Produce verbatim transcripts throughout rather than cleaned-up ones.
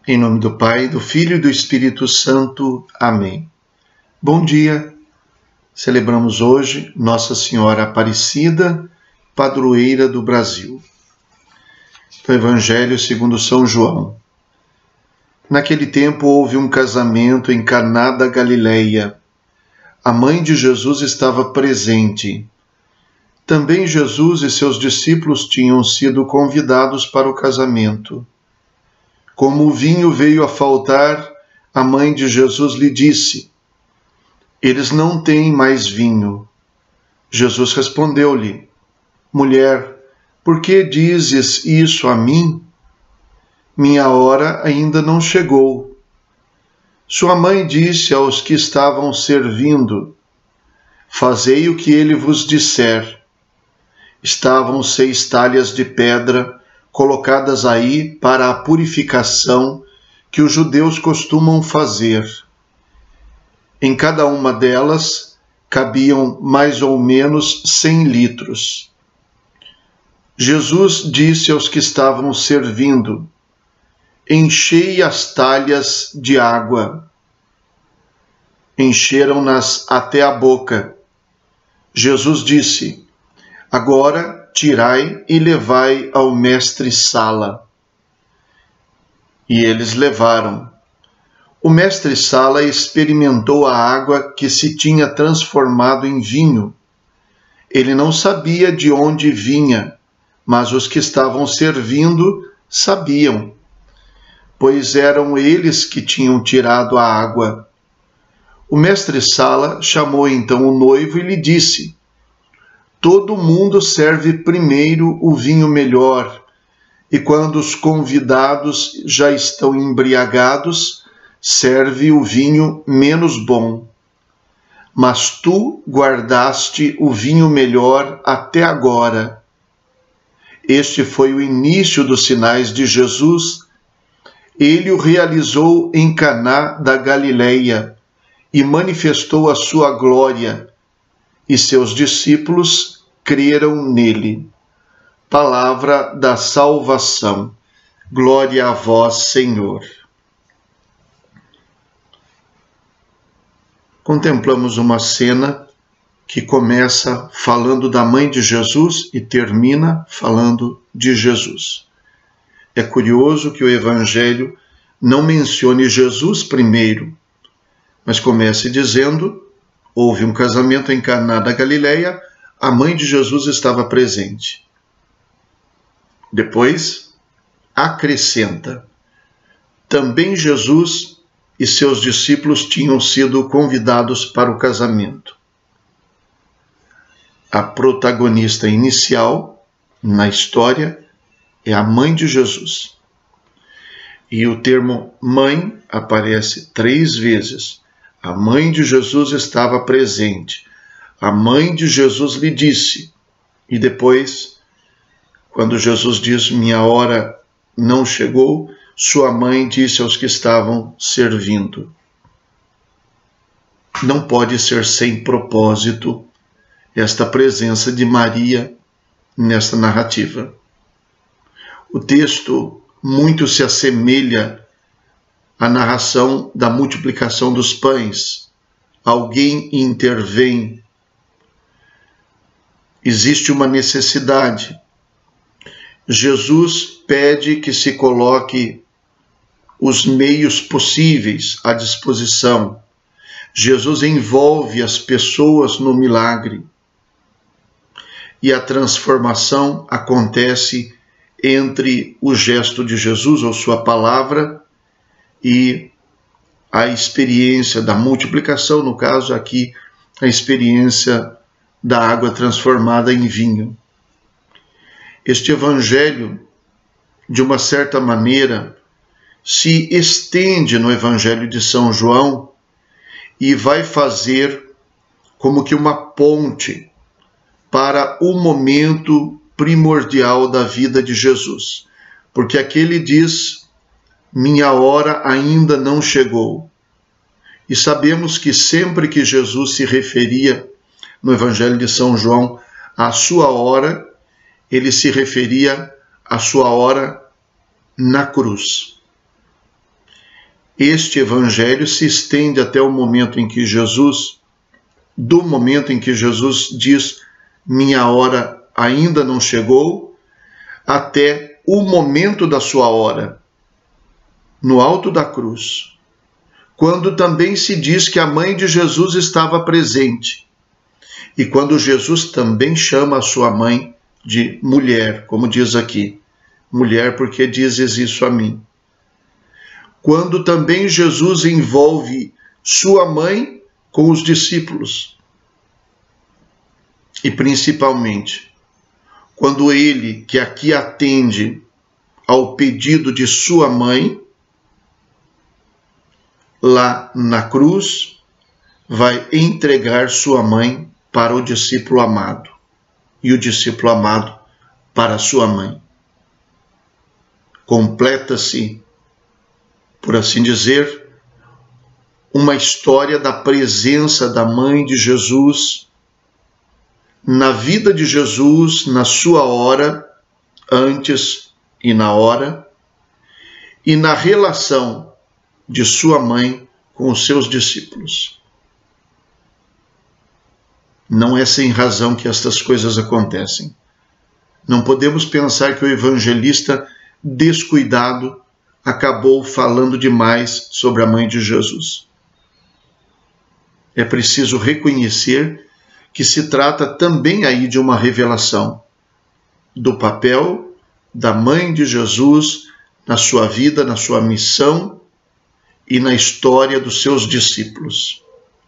Em nome do Pai, do Filho e do Espírito Santo. Amém. Bom dia. Celebramos hoje Nossa Senhora Aparecida, padroeira do Brasil. Do Evangelho segundo São João. Naquele tempo houve um casamento em Caná da Galileia. A mãe de Jesus estava presente. Também Jesus e seus discípulos tinham sido convidados para o casamento. Como o vinho veio a faltar, a mãe de Jesus lhe disse: eles não têm mais vinho. Jesus respondeu-lhe: mulher, por que dizes isso a mim? Minha hora ainda não chegou. Sua mãe disse aos que estavam servindo: fazei o que ele vos disser. Estavam seis talhas de pedra colocadas aí para a purificação que os judeus costumam fazer. Em cada uma delas cabiam mais ou menos cem litros. Jesus disse aos que estavam servindo: enchei as talhas de água. Encheram-nas até a boca. Jesus disse: agora tirai e levai ao mestre-sala. E eles levaram. O mestre-sala experimentou a água que se tinha transformado em vinho. Ele não sabia de onde vinha, mas os que estavam servindo sabiam, pois eram eles que tinham tirado a água. O mestre-sala chamou então o noivo e lhe disse: todo mundo serve primeiro o vinho melhor, e quando os convidados já estão embriagados, serve o vinho menos bom. Mas tu guardaste o vinho melhor até agora. Este foi o início dos sinais de Jesus. Ele o realizou em Caná da Galileia e manifestou a sua glória, e seus discípulos creram nele. Palavra da salvação. Glória a vós, Senhor. Contemplamos uma cena que começa falando da mãe de Jesus e termina falando de Jesus. É curioso que o Evangelho não mencione Jesus primeiro, mas comece dizendo: houve um casamento em Caná da Galileia, a mãe de Jesus estava presente. Depois, acrescenta: também Jesus e seus discípulos tinham sido convidados para o casamento. A protagonista inicial na história é a mãe de Jesus. E o termo mãe aparece três vezes. A mãe de Jesus estava presente. A mãe de Jesus lhe disse. E depois, quando Jesus diz: minha hora não chegou, sua mãe disse aos que estavam servindo. Não pode ser sem propósito esta presença de Maria nesta narrativa. O texto muito se assemelha à narração da multiplicação dos pães. Alguém intervém. Existe uma necessidade. Jesus pede que se coloque os meios possíveis à disposição. Jesus envolve as pessoas no milagre. E a transformação acontece entre o gesto de Jesus, ou sua palavra, e a experiência da multiplicação, no caso aqui, a experiência da água transformada em vinho. Este Evangelho, de uma certa maneira, se estende no Evangelho de São João e vai fazer como que uma ponte para o momento primordial da vida de Jesus. Porque aqui ele diz: minha hora ainda não chegou. E sabemos que sempre que Jesus se referia no Evangelho de São João à sua hora, ele se referia à sua hora na cruz. Este evangelho se estende até o momento em que Jesus, do momento em que Jesus diz, minha hora ainda não chegou, até o momento da sua hora, no alto da cruz, quando também se diz que a mãe de Jesus estava presente, e quando Jesus também chama a sua mãe de mulher, como diz aqui, mulher, porque dizes isso a mim. Quando também Jesus envolve sua mãe com os discípulos. E principalmente, quando ele, que aqui atende ao pedido de sua mãe, lá na cruz, vai entregar sua mãe para o discípulo amado. E o discípulo amado para sua mãe. Completa-se, por assim dizer, uma história da presença da mãe de Jesus na vida de Jesus, na sua hora, antes e na hora, e na relação de sua mãe com os seus discípulos. Não é sem razão que estas coisas acontecem. Não podemos pensar que o evangelista descuidado acabou falando demais sobre a mãe de Jesus. É preciso reconhecer que se trata também aí de uma revelação do papel da mãe de Jesus na sua vida, na sua missão e na história dos seus discípulos.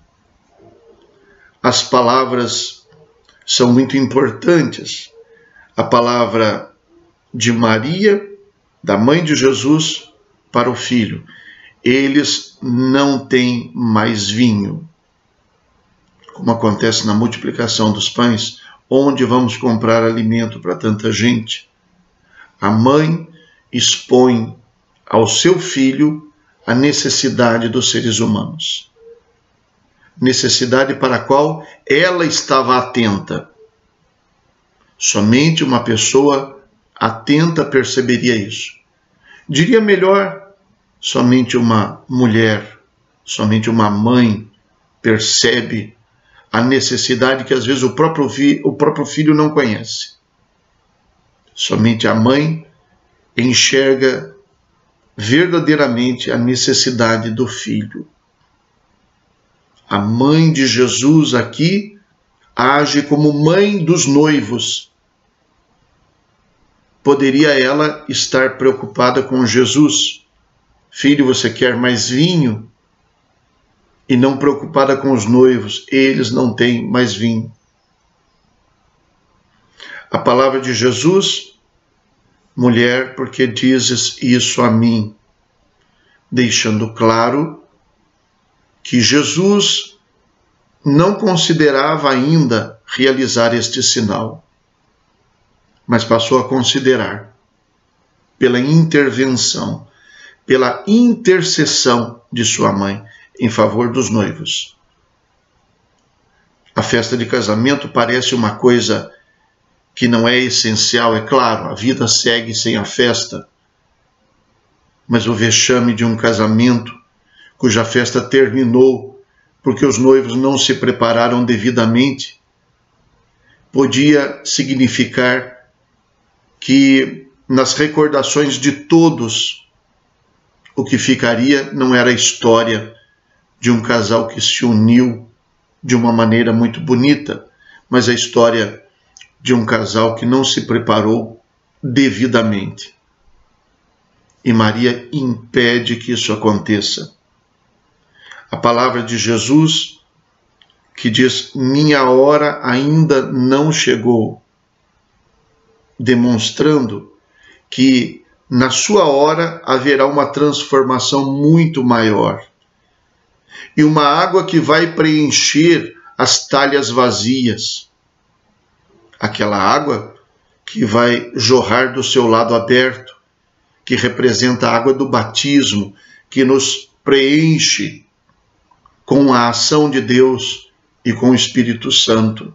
As palavras são muito importantes. A palavra de Maria, da mãe de Jesus, para o filho. Eles não têm mais vinho. Como acontece na multiplicação dos pães, onde vamos comprar alimento para tanta gente? A mãe expõe ao seu filho a necessidade dos seres humanos. Necessidade para a qual ela estava atenta. Somente uma pessoa atenta perceberia isso. Diria melhor, somente uma mulher, somente uma mãe percebe a necessidade que às vezes o próprio, fi, o próprio filho não conhece. Somente a mãe enxerga verdadeiramente a necessidade do filho. A mãe de Jesus aqui age como mãe dos noivos. Poderia ela estar preocupada com Jesus? Filho, você quer mais vinho? E não preocupada com os noivos, eles não têm mais vinho. A palavra de Jesus, mulher, porque dizes isso a mim? Deixando claro que Jesus não considerava ainda realizar este sinal, mas passou a considerar pela intervenção, pela intercessão de sua mãe em favor dos noivos. A festa de casamento parece uma coisa que não é essencial, é claro, a vida segue sem a festa, mas o vexame de um casamento cuja festa terminou porque os noivos não se prepararam devidamente, podia significar que nas recordações de todos o que ficaria não era a história de um casal que se uniu de uma maneira muito bonita, mas a história de um casal que não se preparou devidamente. E Maria impede que isso aconteça. A palavra de Jesus, que diz, minha hora ainda não chegou, demonstrando que na sua hora haverá uma transformação muito maior. E uma água que vai preencher as talhas vazias. Aquela água que vai jorrar do seu lado aberto, que representa a água do batismo, que nos preenche com a ação de Deus e com o Espírito Santo.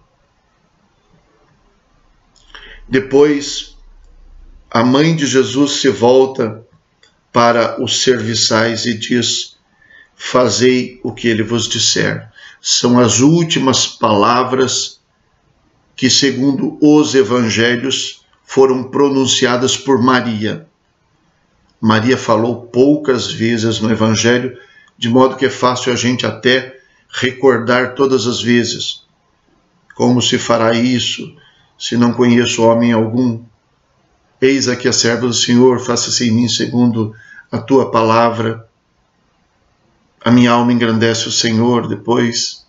Depois, a mãe de Jesus se volta para os serviçais e diz: fazei o que ele vos disser. São as últimas palavras que, segundo os evangelhos, foram pronunciadas por Maria. Maria falou poucas vezes no evangelho, de modo que é fácil a gente até recordar todas as vezes. Como se fará isso, se não conheço homem algum? Eis aqui a serva do Senhor, faça-se em mim segundo a tua palavra. A minha alma engrandece o Senhor. Depois,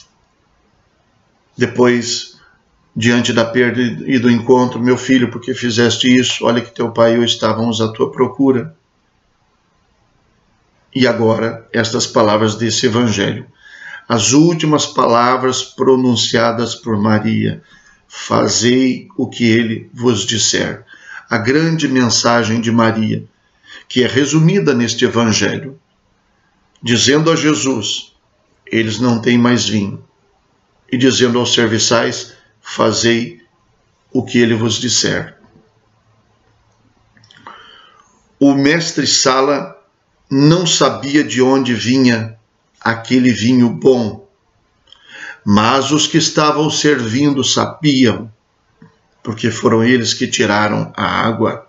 depois, diante da perda e do encontro, meu filho, porque fizeste isso? Olha que teu pai e eu estávamos à tua procura. E agora, estas palavras desse evangelho. As últimas palavras pronunciadas por Maria: fazei o que ele vos disser. A grande mensagem de Maria, que é resumida neste evangelho, dizendo a Jesus: eles não têm mais vinho, e dizendo aos serviçais: fazei o que ele vos disser. O mestre Sala não sabia de onde vinha aquele vinho bom, mas os que estavam servindo sabiam, porque foram eles que tiraram a água.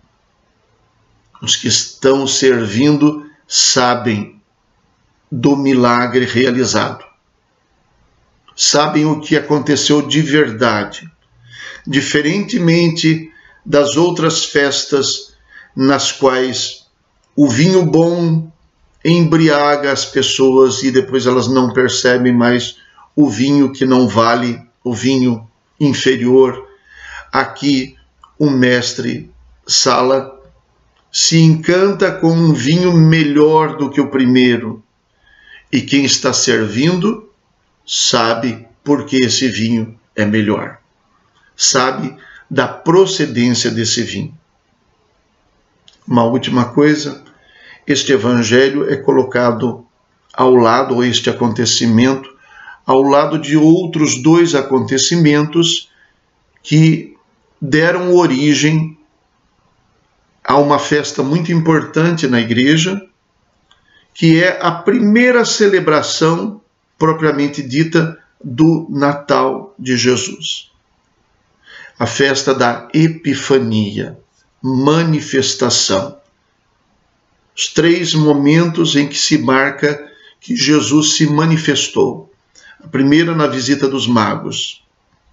Os que estão servindo sabem do milagre realizado. Sabem o que aconteceu de verdade. Diferentemente das outras festas nas quais o vinho bom embriaga as pessoas e depois elas não percebem mais o vinho que não vale, o vinho inferior. Aqui o mestre Sala se encanta com um vinho melhor do que o primeiro, e quem está servindo sabe por que esse vinho é melhor, sabe da procedência desse vinho. Uma última coisa, este evangelho é colocado ao lado, ou este acontecimento, ao lado de outros dois acontecimentos que deram origem a uma festa muito importante na igreja, que é a primeira celebração propriamente dita do Natal de Jesus. A festa da Epifania, manifestação. Os três momentos em que se marca que Jesus se manifestou. A primeira na visita dos magos.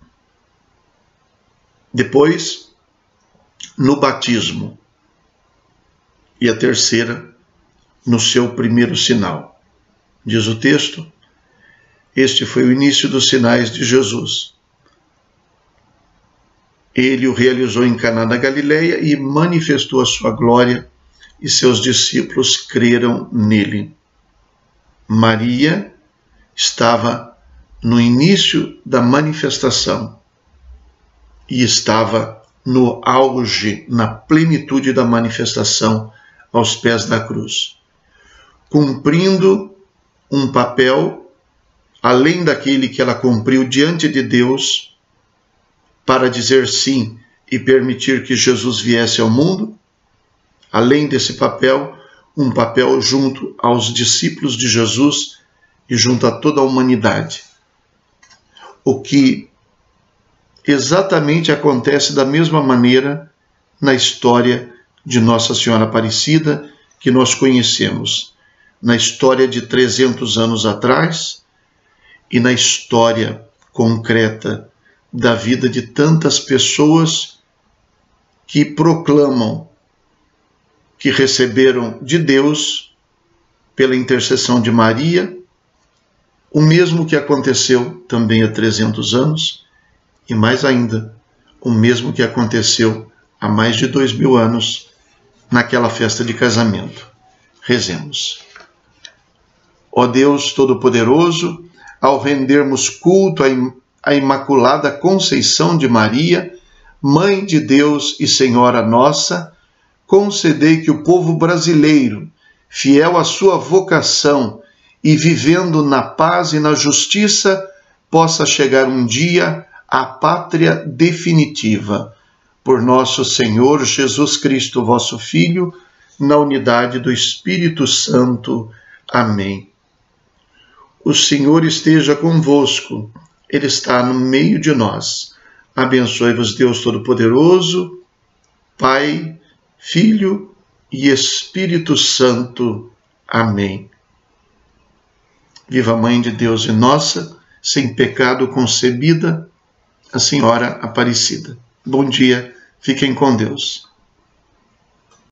Depois, no batismo. E a terceira, no seu primeiro sinal. Diz o texto: este foi o início dos sinais de Jesus. Ele o realizou em Caná da Galileia e manifestou a sua glória, e seus discípulos creram nele. Maria estava no início da manifestação e estava no auge, na plenitude da manifestação, aos pés da cruz, cumprindo um papel além daquele que ela cumpriu diante de Deus para dizer sim e permitir que Jesus viesse ao mundo. Além desse papel, um papel junto aos discípulos de Jesus e junto a toda a humanidade. O que exatamente acontece da mesma maneira na história de Nossa Senhora Aparecida, que nós conhecemos, na história de trezentos anos atrás e na história concreta da vida de tantas pessoas que proclamam que receberam de Deus, pela intercessão de Maria, o mesmo que aconteceu também há trezentos anos, e mais ainda, o mesmo que aconteceu há mais de dois mil anos, naquela festa de casamento. Rezemos. Ó Deus Todo-Poderoso, ao rendermos culto à Imaculada Conceição de Maria, Mãe de Deus e Senhora nossa, concedei que o povo brasileiro, fiel à sua vocação e vivendo na paz e na justiça, possa chegar um dia à pátria definitiva. Por nosso Senhor Jesus Cristo, vosso Filho, na unidade do Espírito Santo. Amém. O Senhor esteja convosco, Ele está no meio de nós. Abençoe-vos Deus Todo-Poderoso, Pai, Filho e Espírito Santo. Amém. Viva a Mãe de Deus e nossa, sem pecado concebida, a Senhora Aparecida. Bom dia, fiquem com Deus.